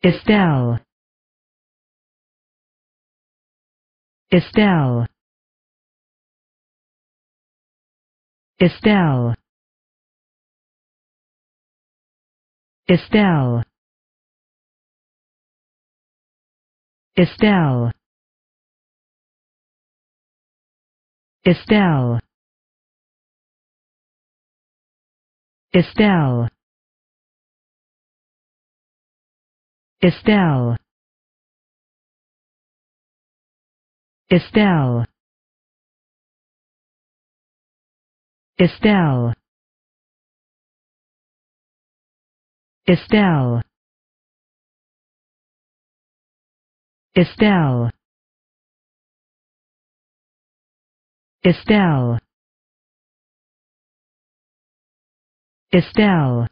Estelle, Estelle, Estelle, Estelle, Estelle, Estelle, Estelle, Estelle, Estelle, Estelle, Estelle, Estelle, Estelle, Estelle,